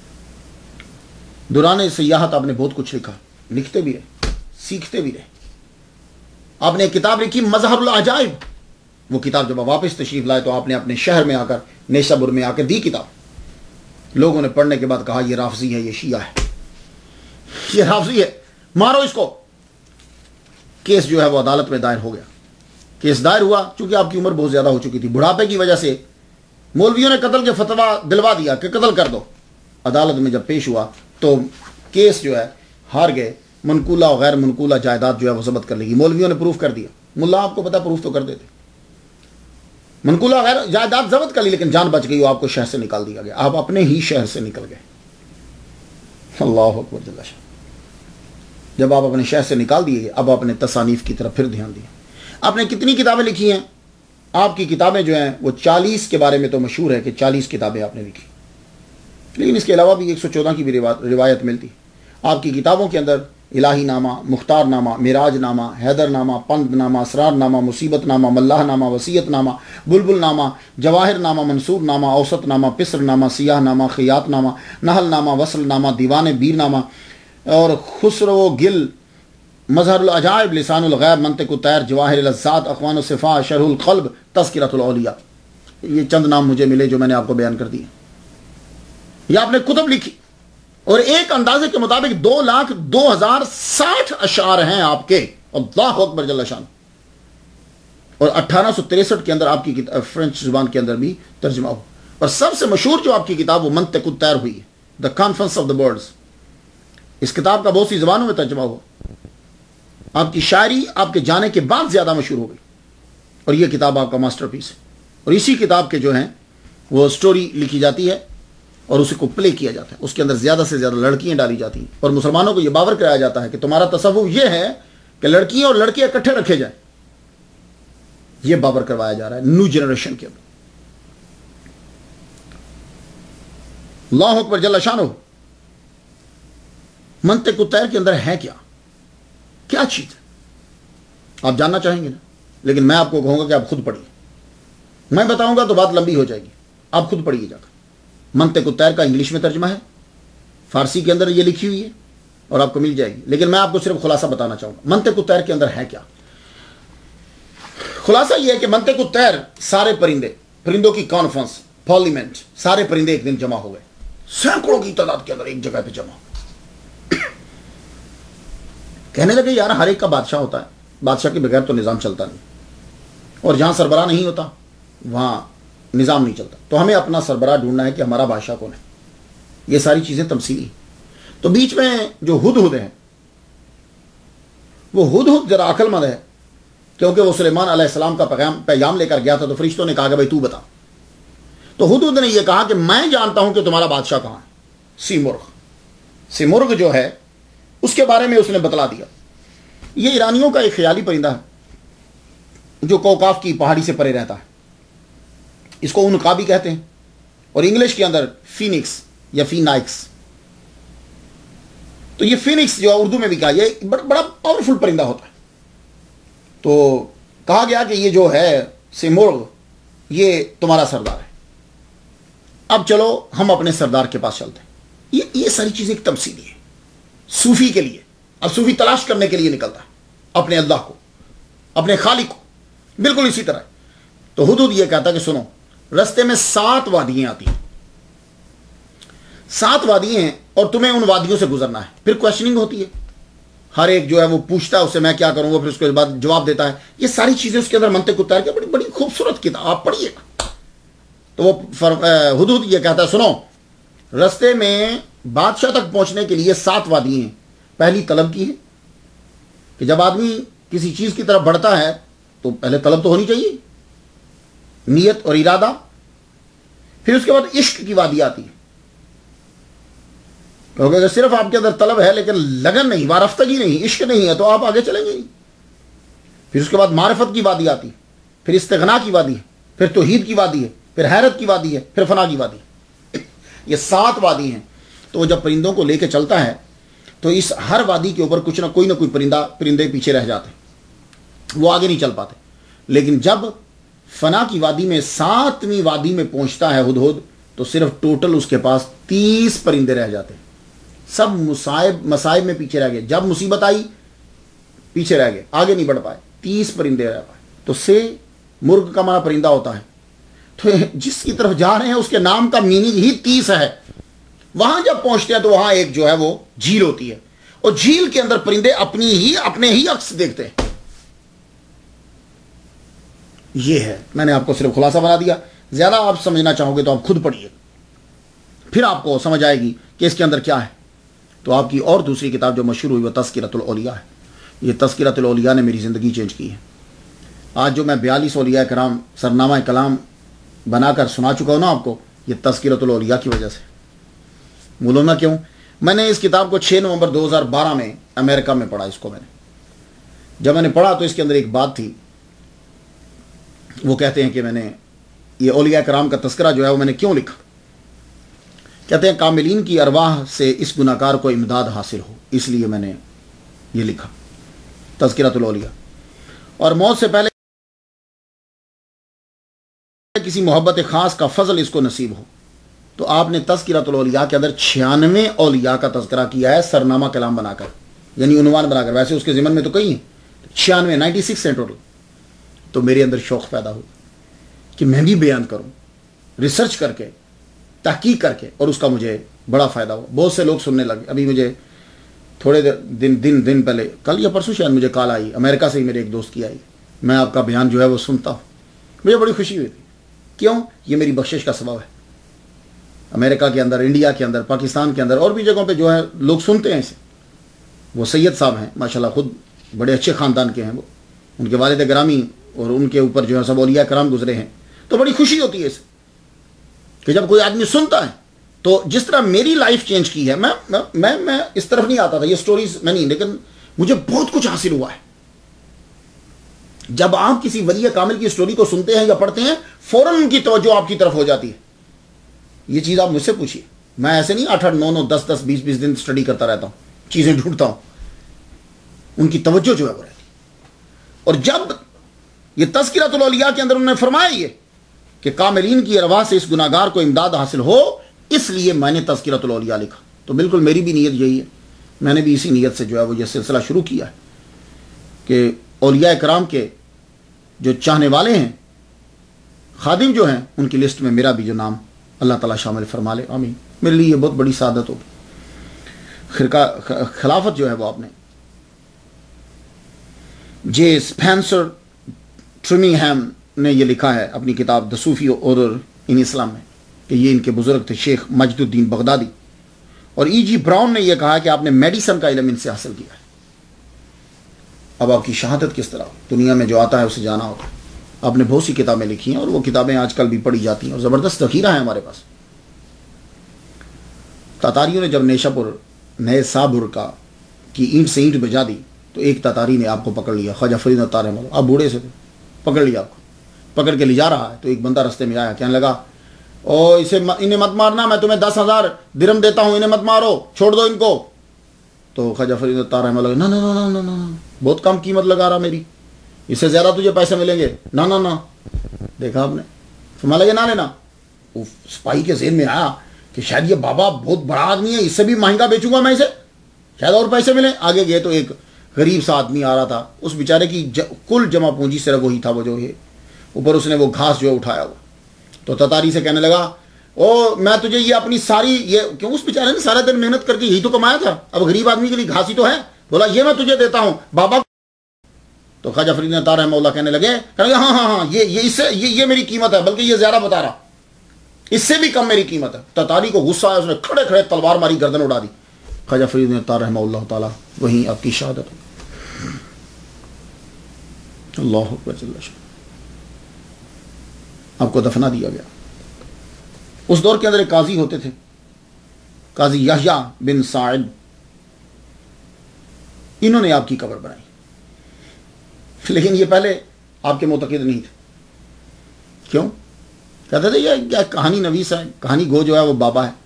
दौरान सियाहत आपने बहुत कुछ लिखा, लिखते भी रहे, सीखते भी रहे। आपने एक किताब लिखी मज़हरुल अजाइब, वो किताब जब वापस तशरीफ लाए तो आपने अपने शहर में आकर, नेशापुर में आकर दी किताब। लोगों ने पढ़ने के बाद कहा, यह राफजी है, ये शिया है, ये राफजी है, मारो इसको। केस जो है वो अदालत में दायर हो गया। केस दायर हुआ, चूंकि आपकी उम्र बहुत ज्यादा हो चुकी थी, बुढ़ापे की वजह से मौलवियों ने कत्ल के फतवा दिलवा दिया कि कत्ल कर दो। अदालत में जब पेश हुआ तो केस जो है हार गए। मनकूला और गैर मनकूला जायदाद जो है वो जब्त कर लेगी, मौलवियों ने प्रूफ कर दिया। मुल्ला आपको पता प्रूफ तो कर देते, मनकूला गैर जायदाद जब्त कर ली, लेकिन जान बच गई, आपको शहर से निकाल दिया गया, आप अपने ही शहर से निकल गए। अल्लाह अकबर जल्ला शाह। जब आप अपने शहर से निकाल दिए, अब आपने तसानीफ की तरफ फिर ध्यान दिया। आपने कितनी किताबें लिखी हैं? आपकी किताबें जो हैं वो 40 के बारे में तो मशहूर है कि 40 किताबें आपने लिखी, लेकिन इसके अलावा भी 114 की भी रिवायत मिलती। आपकी किताबों के अंदर इलाही नामा, मुख्तार नामा, मिराज नामा, हैदर नामा, पंद नामा, असरार नामा, मुसीबत नामा, मल्लाह नामा, वसीयत नामा, बुलबुल नामा, जवाहिर नामा, मंसूर नामा, औसत नामा, पिसर नामा, सियाह नामा, खियात नामा, नहल नामा, वसल नामा, दीवान बीर नामा और खुसरो गिल, मज़हरुल अजाइब, लिसानुल गैब, मंतिक़ुत तैर, जवाहिर लज़्ज़ात, अक़वानुस सिफ़ा, शरहुल क़ल्ब, तज़किरतुल औलिया। ये चंद नाम मुझे मिले जो मैंने आपको बयान कर दिए। या आपने कुतुब लिखी और एक अंदाजे के मुताबिक 2,02,060 अशार हैं आपके, अल्लाह अकबर जल्ल शान। और 1863 के अंदर आपकी फ्रेंच जुबान के अंदर भी तर्जुमा हो। और सबसे मशहूर जो आपकी किताब वो मंतिक़ तैर हुई है, the conference of the birds. इस किताब का बहुत सी जुबानों में तर्जुमा हुआ। आपकी शायरी आपके जाने के बाद ज्यादा मशहूर हो गई और यह किताब आपका मास्टरपीस है। और इसी किताब के जो हैं वो स्टोरी लिखी जाती है और उसी को प्ले किया जाता है। उसके अंदर ज्यादा से ज्यादा लड़कियां डाली जाती हैं और मुसलमानों को यह बावर कराया जाता है कि तुम्हारा तसव्वुफ यह है कि लड़कियां और लड़के इकट्ठे रखे जाए। यह बावर करवाया जा रहा है न्यू जनरेशन के अंदर। अल्लाह अकबर जल्ल शानो। मंतिक़ तैर के अंदर है क्या, क्या चीज है, आप जानना चाहेंगे ना? लेकिन मैं आपको कहूंगा कि आप खुद पढ़िए। मैं बताऊंगा तो बात लंबी हो जाएगी, आप खुद पढ़िए जाकर। मंतिक़ तैर का इंग्लिश में तर्जुमा है, फारसी के अंदर ये लिखी हुई है और आपको मिल जाएगी। लेकिन मैं आपको सिर्फ खुलासा बताना चाहूंगा मंतिक़ तैर के अंदर है क्या। खुलासा यह है कि मंतिक़ तैर सारे परिंदों की कॉन्फ्रेंस, पार्लियामेंट, सारे परिंदे एक दिन जमा हो गए, सैकड़ों की तादाद के अंदर एक जगह पे जमा। कहने लगे यार हर एक का बादशाह होता है, बादशाह के बगैर तो निज़ाम चलता नहीं, और जहां सरबराह नहीं होता वहां निज़ाम नहीं चलता। तो हमें अपना सरबराह ढूंढना है कि हमारा बादशाह कौन है। ये सारी चीजें तमसीली। तो बीच में जो हुदहुद है, वो हुदहुद जरा अक्लमंद है, क्योंकि वो सुलेमान अलैहिस्सलाम का पैगाम लेकर गया था। तो फरिश्तों ने कहा कि भाई तू बता। तो हुदहुद ने यह कहा कि मैं जानता हूं कि तुम्हारा बादशाह कहां है। सिमुर्ग जो है उसके बारे में उसने बतला दिया। यह ईरानियों का एक ख्याली परिंदा है जो कौकाफ की पहाड़ी से परे रहता है। इसको उनकाबी कहते हैं और इंग्लिश के अंदर फीनिक्स या फीनाइक्स। तो ये फीनिक्स जो उर्दू में भी कहा, यह बड़ा पावरफुल परिंदा होता है। तो कहा गया कि ये जो है सिमुर्ग ये तुम्हारा सरदार है। अब चलो हम अपने सरदार के पास चलते हैं। ये सारी चीजें एक तमसीली है सूफी के लिए। अब सूफी तलाश करने के लिए निकलता है अपने अल्लाह को, अपने खालिक को, बिल्कुल इसी तरह। तो हुदहुद ये कहता है कि सुनो, रास्ते में 7 वादियां आती हैं, 7 वादियां हैं और तुम्हें उन वादियों से गुजरना है। फिर क्वेश्चनिंग होती है, हर एक जो है वो पूछता है उससे मैं क्या करूंगा, फिर उसके बाद जवाब देता है। ये सारी चीजें उसके अंदर मंतिक़ तैर के बड़ी बड़ी खूबसूरत किताब, आप पढ़िएगा। तो वो हुदहुद ये कहता है सुनो, रास्ते में बादशाह तक पहुंचने के लिए 7 वादियां हैं। पहली तलब की है कि जब आदमी किसी चीज की तरफ बढ़ता है तो पहले तलब तो होनी चाहिए, नियत और इरादा। फिर उसके बाद इश्क की वादी आती है, क्योंकि अगर सिर्फ आपके अंदर तलब है लेकिन लगन नहीं, वारफ्तगी नहीं, इश्क नहीं है तो आप आगे चलेंगे नहीं। फिर उसके बाद मारिफत की वादी आती है, फिर इस्तिग़ना की वादी है, फिर तौहीद की वादी है, फिर हैरत की वादी है, फिर फना की वादी। ये 7 वादी हैं। तो जब परिंदों को लेकर चलता है तो इस हर वादी के ऊपर कुछ ना कोई परिंदे पीछे रह जाते, वो आगे नहीं चल पाते। लेकिन जब फना की वादी में 7वीं वादी में पहुंचता है हुदहुद, तो सिर्फ टोटल उसके पास 30 परिंदे रह जाते हैं। सब मसाइब में पीछे रह गए। जब मुसीबत आई पीछे रह गए, आगे नहीं बढ़ पाए, 30 परिंदे रह पाए। तो से मुर्ग का माना परिंदा होता है। तो जिसकी तरफ जा रहे हैं उसके नाम का मीनिंग ही 30 है। वहां जब पहुंचते हैं तो वहां एक जो है वो झील होती है और झील के अंदर परिंदे अपने ही अक्स देखते हैं। ये है, मैंने आपको सिर्फ खुलासा बना दिया। ज्यादा आप समझना चाहोगे तो आप खुद पढ़िए, फिर आपको समझ आएगी कि इसके अंदर क्या है। तो आपकी और दूसरी किताब जो मशहूर हुई वो तज़किरतुल औलिया है। ये तज़किरतुल औलिया ने मेरी जिंदगी चेंज की है। आज जो मैं 42 औलिया कराम सरनामा कलाम बनाकर सुना चुका हूं ना आपको, ये तज़किरतुल औलिया की वजह से। बोलो ना क्यों? मैंने इस किताब को 6 नवंबर 2012 में अमेरिका में पढ़ा। इसको जब मैंने पढ़ा तो इसके अंदर एक बात थी। वो कहते हैं कि मैंने ये औलिया कराम का तस्करा जो है वो मैंने क्यों लिखा। कहते हैं कामिलीन की अरवाह से इस गुनाहगार को इमदाद हासिल हो, इसलिए मैंने ये लिखा तज़किरतुल औलिया। और मौत से पहले किसी मोहब्बत खास का फजल इसको नसीब हो। तो आपने तज़किरतुल औलिया के अंदर 96 औलिया का तज़किरा किया है सरनामा कलाम बनाकर, यानी उन्वान बनाकर। वैसे उसके ज़िमन में तो कई हैं, 96 96 हैं टोटल। तो मेरे अंदर शौक़ पैदा हुआ कि मैं भी बयान करूं, रिसर्च करके, तहकीक करके, और उसका मुझे बड़ा फ़ायदा हुआ। बहुत से लोग सुनने लगे। अभी मुझे थोड़े दिन पहले, कल या परसों शायद, मुझे कॉल आई, अमेरिका से ही मेरे एक दोस्त की आई। मैं आपका बयान जो है वो सुनता हूँ, मुझे बड़ी खुशी हुई थी। क्यों? ये मेरी बख्शिश का सबब है। अमेरिका के अंदर, इंडिया के अंदर, पाकिस्तान के अंदर और भी जगहों पे जो है लोग सुनते हैं इसे। वो सैयद साहब हैं माशाल्लाह, खुद बड़े अच्छे ख़ानदान के हैं वो, उनके वालिद ग्रामी और उनके ऊपर जो है सब औलिया कराम गुजरे हैं। तो बड़ी खुशी होती है इसे कि जब कोई आदमी सुनता है। तो जिस तरह मेरी लाइफ चेंज की है, मैं इस तरफ नहीं आता था, ये स्टोरीज में नहीं, लेकिन मुझे बहुत कुछ हासिल हुआ है। जब आप किसी वली कामिल की स्टोरी को सुनते हैं या पढ़ते हैं, फौरन उनकी तवज्जो आपकी तरफ हो जाती है। ये चीज़ आप मुझसे पूछिए, मैं ऐसे नहीं 8-8, 9-9, 10-10, 20-20 दिन स्टडी करता रहता हूँ, चीज़ें ढूंढता हूँ। उनकी तवज्जो जो है वो रहती। और जब ये तज़किरतुल औलिया के अंदर उन्होंने फरमाया ये कि कामिलीन की अरवाह से इस गुनाहगार को इमदाद हासिल हो, इसलिए मैंने तज़किरतुल औलिया लिखा। तो बिल्कुल मेरी भी नीयत यही है। मैंने भी इसी नीयत से जो है वो ये सिलसिला शुरू किया है कि औलिया कराम के जो चाहने वाले हैं, खादिम जो हैं, उनकी लिस्ट में मेरा भी जो नाम अल्लाह ताला शामिल फरमा ले। आमीन। मेरे लिए ये बहुत बड़ी सादत होगी। खिलाफत जो है वो आपने जे स्पेंसर ट्रिमिंगहैम ने ये लिखा है अपनी किताब द सूफी ऑर्डर इन इस्लाम में कि ये इनके बुजुर्ग थे शेख मजदुद्दीन बगदादी। और E.G. ब्राउन ने यह कहा कि आपने मेडिसिन का इल्म इनसे हासिल किया है। अब आपकी शहादत किस तरह, दुनिया में जो आता है उसे जाना होता है। आपने बहुत सी किताबें लिखी हैं और वो किताबें आजकल भी पढ़ी जाती हैं और ज़बरदस्त ज़ख़ीरा है हमारे पास। तातारियों ने जब नेशापुर नए साबुर का की ईंट से ईंट बजा दी तो एक तातारी ने आपको पकड़ लिया, ख्वाजा फरीद तार, आप बूढ़े से थे, पकड़ लिया आपको, पकड़ के ले जा रहा है। तो एक बंदा रास्ते में आया, कहने लगा, ओ इन्हें मत मारना, मैं तुम्हें 10,000 दिरहम देता हूँ, इन्हें मत मारो, छोड़ दो इनको। तो ख्वाजा फरीद तार लगा, ना ना ना ना ना, बहुत कम कीमत लगा रहा मेरी, इससे ज़्यादा तुझे पैसे मिलेंगे, ना ना ना। देखा आपने, फरमा लगे ना लेना। वो सिपाही के ज़हन में आया कि शायद ये बाबा बहुत बड़ा आदमी है, इससे भी महंगा बेचूंगा मैं इसे, शायद और पैसे मिले। आगे गए तो एक गरीब सा आदमी आ रहा था, उस बेचारे की कुल जमा पूंजी सिर्फ वही था, वो जो है ऊपर उसने वो घास जो है उठाया हुआ। तो ततारी से कहने लगा, ओ मैं तुझे ये अपनी सारी, ये क्यों, उस बेचारे ने सारा दिन मेहनत करके यही तो कमाया था, अब गरीब आदमी के लिए घास ही तो है, बोला ये मैं तुझे देता हूं बाबा। तो ख्वाजा फरीद तार रहमतुल्लाह कहने लगे हाँ हाँ हाँ, ये इससे ये मेरी कीमत है, बल्कि ये ज्यादा बता रहा, इससे भी कम मेरी कीमत है। ततारी को गुस्सा आया, उसने खड़े खड़े तलवार मारी, गर्दन उड़ा दी। ख्वाजा फरीद तार रहमतुल्लाह ताला वहीं आपकी शहादत। अल्लाह अकबर, आपको दफना दिया गया। उस दौर के अंदर एक काजी होते थे, काजी यहया बिन साइद, इन्होंने आपकी कब्र बनाई, लेकिन ये पहले आपके मुतक़िद नहीं थे। क्यों? कहते थे ये कहानी नवीस है, कहानी गो जो है वो बाबा है।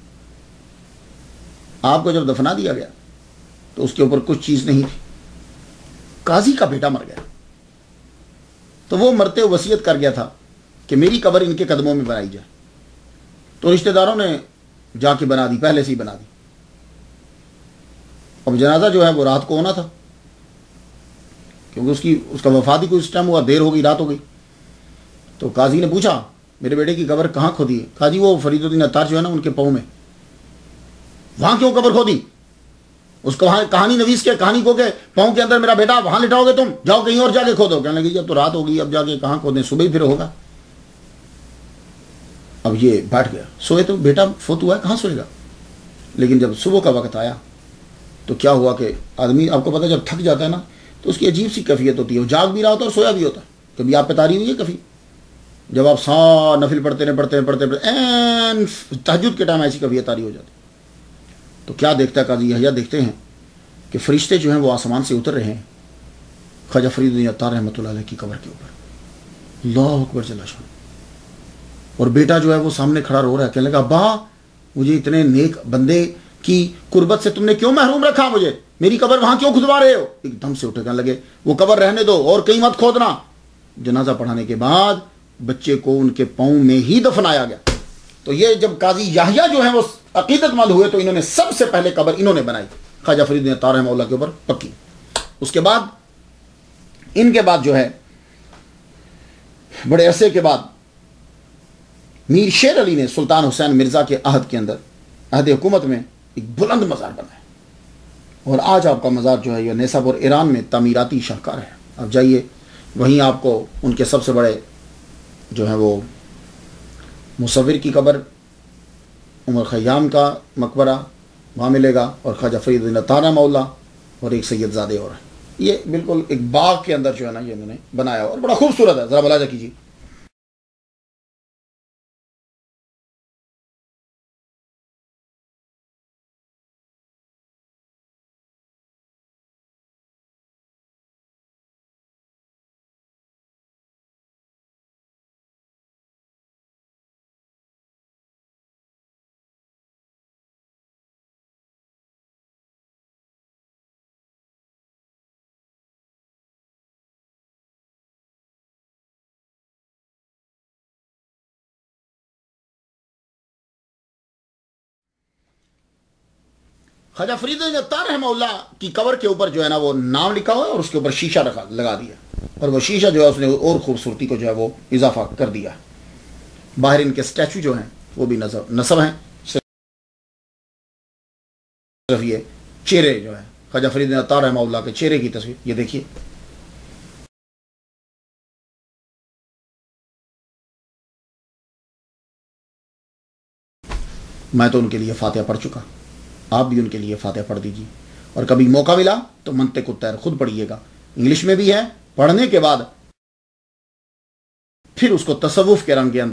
आपको जब दफना दिया गया तो उसके ऊपर कुछ चीज़ नहीं थी। काजी का बेटा मर गया, तो वो मरते हुए वसीयत कर गया था कि मेरी कब्र इनके कदमों में बनाई जाए। तो रिश्तेदारों ने जाके बना दी, पहले से ही बना दी। अब जनाजा जो है वो रात को होना था, क्योंकि उसका वफात ही कुछ टाइम हुआ, देर हो गई, रात हो गई। तो काजी ने पूछा, मेरे बेटे की कब्र कहाँ खोदी है? काजी वो फरीदुद्दीन अत्तार जो है ना, उनके पाँव में, वहां क्यों कब्र खोदी? उसको वहां कहानी नवीस के, कहानी को के पाँव के अंदर मेरा बेटा, वहां लिटाओगे तुम, जाओ कहीं और जाके खोदो। कहने लगी अब तो रात हो गई, अब जाके कहाँ खोदें, सुबह ही फिर होगा। अब ये बैठ गया, सोए तो बेटा फौत हुआ है, कहाँ सोएगा। लेकिन जब सुबह का वक्त आया तो क्या हुआ कि आदमी, आपको पता जब थक जाता है ना तो उसकी अजीब सी कैफियत होती है, वो जाग भी रहा होता है और सोया भी होता है। कभी आप पे तारी हुई है कभी, जब आप सा नफिल पढ़ते एन तहज्जुद के टाइम ऐसी कैफियत तारी हो जाती। तो क्या देखता है काजी यहया, देखते हैं कि फरिश्ते जो हैं वो आसमान से उतर रहे हैं ख्वाजा फरीदुद्दीन अत्तार रहमतुल्लाह अलैह की कब्र के ऊपर। अल्लाह अकबर जल्ला शान। और बेटा जो है वो सामने खड़ा रो रहा है, कहने लगा अब्बा, मुझे इतने नेक बंदे की कुर्बत से तुमने क्यों महरूम रखा, मुझे मेरी कब्र वहां क्यों खुदवा रहे हो? एकदम से उठे, कहने लगे वो कब्र रहने दो और कहीं मत खोदना। जनाजा पढ़ाने के बाद बच्चे को उनके पाँव में ही दफनाया गया। तो ये जब काजी यहया जो है वो अकीदतमंद हुए तो इन्होंने सबसे पहले कब्र इन्होंने बनाई ख्वाजा फरीदुद्दीन अत्तार रहमतुल्लाह के ऊपर पक्की। उसके बाद इनके बाद जो है बड़े अरसे के बाद मीर शेर अली ने सुल्तान हुसैन मिर्ज़ा के अहद के अंदर, अहद हुकूमत में, एक बुलंद मज़ार बनाया और आज आपका मज़ार जो है यह नेसापुर ईरान में तामीराती शाहकार है। आप जाइए, वहीं आपको उनके सबसे बड़े जो है वो मुसव्विर की कब्र, उमर ख़य्याम का मकबरा वहाँ मिलेगा, और ख्वाजा फरीदुद्दीन अत्तार मौला और एक सैयदजादे और है। ये बिल्कुल एक बाग के अंदर जो है ना ये इन्होंने बनाया और बड़ा खूबसूरत है। ज़रा मुलाजा कीजिए। ख्वाजा फरीदुद्दीन अत्तार रहमतुल्लाह की कब्र के ऊपर जो है ना वो नाम लिखा हुआ है और उसके ऊपर शीशा रखा लगा दिया, और वो शीशा जो है उसने और खूबसूरती को जो है वो इजाफा कर दिया। बाहर इनके स्टैचू जो हैं वो भी नसब हैं। सिर्फ ये चेहरे जो है ख्वाजा फरीदुद्दीन अत्तार रहमतुल्लाह के चेहरे की तस्वीर ये देखिए। मैं तो उनके लिए फातिहा पढ़ चुका, आप भी उनके लिए फातिहा पढ़ दीजिए, और कभी मौका मिला तो मंतिक उत्तर खुद पढ़िएगा। इंग्लिश में भी है, पढ़ने के बाद फिर उसको तसव्वुफ के रंग के अंदर